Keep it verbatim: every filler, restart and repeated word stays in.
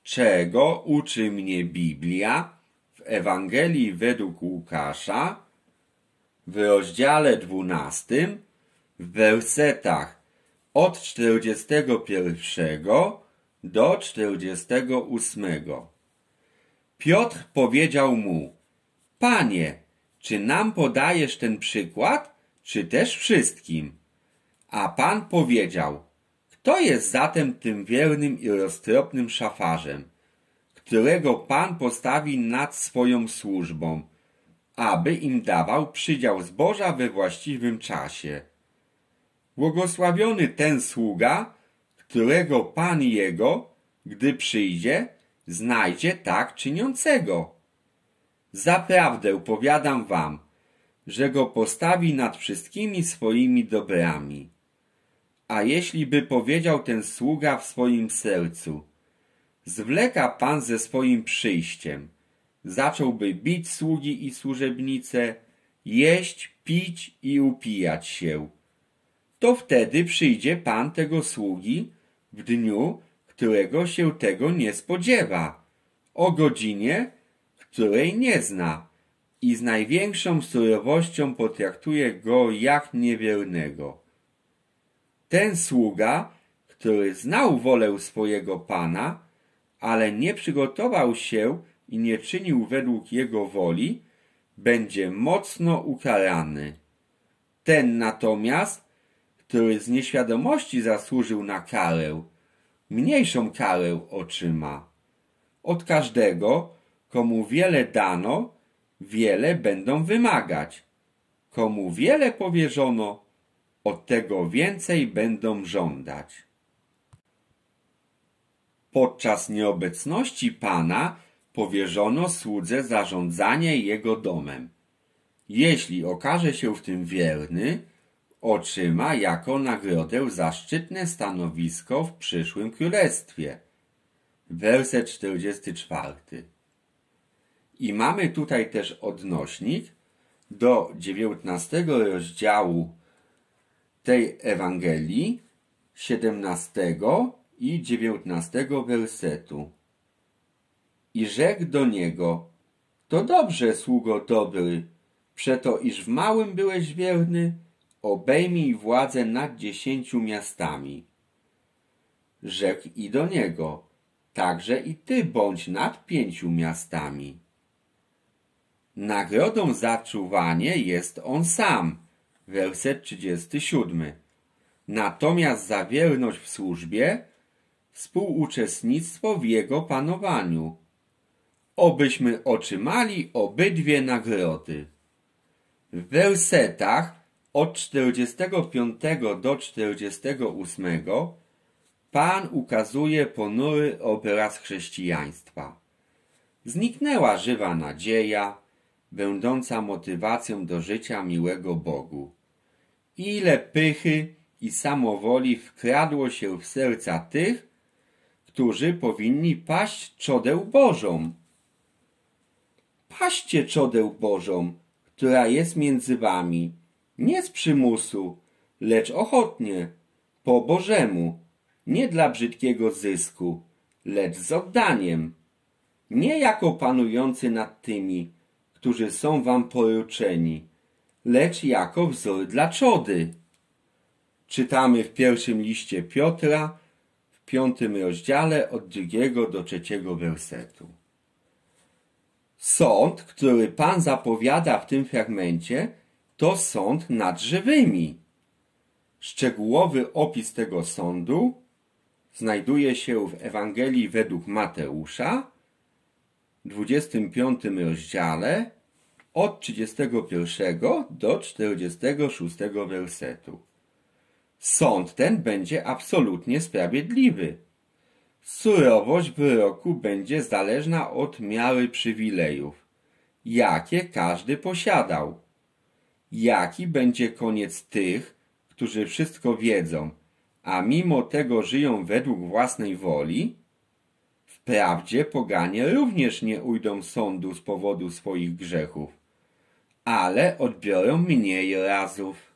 czego uczy mnie Biblia w Ewangelii według Łukasza w rozdziale dwunastym w wersetach od czterdziestego pierwszego do czterdziestego ósmego. Piotr powiedział mu: Panie, czy nam podajesz ten przykład, czy też wszystkim? A Pan powiedział: Kto jest zatem tym wiernym i roztropnym szafarzem, którego Pan postawi nad swoją służbą, aby im dawał przydział zboża we właściwym czasie? Błogosławiony ten sługa, którego Pan jego, gdy przyjdzie, znajdzie tak czyniącego. Zaprawdę powiadam wam, że go postawi nad wszystkimi swoimi dobrami. A jeśli by powiedział ten sługa w swoim sercu: zwleka Pan ze swoim przyjściem, zacząłby bić sługi i służebnice, jeść, pić i upijać się, to wtedy przyjdzie Pan tego sługi w dniu, którego się tego nie spodziewa, o godzinie, której nie zna, i z największą surowością potraktuje go jak niewiernego. Ten sługa, który znał wolę swojego Pana, ale nie przygotował się i nie czynił według jego woli, będzie mocno ukarany. Ten natomiast, który z nieświadomości zasłużył na karę, mniejszą karę otrzyma. Od każdego, komu wiele dano, wiele będą wymagać. Komu wiele powierzono, od tego więcej będą żądać. Podczas nieobecności Pana powierzono słudze zarządzanie jego domem. Jeśli okaże się w tym wierny, otrzyma jako nagrodę zaszczytne stanowisko w przyszłym królestwie. Werset czterdziesty czwarty. I mamy tutaj też odnośnik do dziewiętnastego rozdziału tej Ewangelii, siedemnastego i dziewiętnastego wersetu. I rzekł do niego: to dobrze, sługo dobry, przeto iż w małym byłeś wierny, obejmij władzę nad dziesięciu miastami. Rzekł i do niego: także i ty bądź nad pięciu miastami. Nagrodą za czuwanie jest on sam, werset trzydziesty siódmy. Natomiast za wierność w służbie współuczestnictwo w jego panowaniu. Obyśmy otrzymali obydwie nagrody. W wersetach od czterdziestego piątego do czterdziestego ósmego Pan ukazuje ponury obraz chrześcijaństwa. Zniknęła żywa nadzieja, będąca motywacją do życia miłego Bogu. Ile pychy i samowoli wkradło się w serca tych, którzy powinni paść czodę Bożą. Paście czodę Bożą, która jest między wami, nie z przymusu, lecz ochotnie, po Bożemu, nie dla brzydkiego zysku, lecz z oddaniem, nie jako panujący nad tymi, którzy są wam poruczeni, lecz jako wzór dla czody. Czytamy w pierwszym liście Piotra, w piątym rozdziale od drugiego do trzeciego wersetu. Sąd, który Pan zapowiada w tym fragmencie, to sąd nad żywymi. Szczegółowy opis tego sądu znajduje się w Ewangelii według Mateusza, dwudziestym piątym rozdziale, od trzydziestego pierwszego do czterdziestego szóstego wersetu. Sąd ten będzie absolutnie sprawiedliwy. Surowość wyroku będzie zależna od miary przywilejów, jakie każdy posiadał. Jaki będzie koniec tych, którzy wszystko wiedzą, a mimo tego żyją według własnej woli? Wprawdzie poganie również nie ujdą sądu z powodu swoich grzechów, ale odbiorą mniej razów.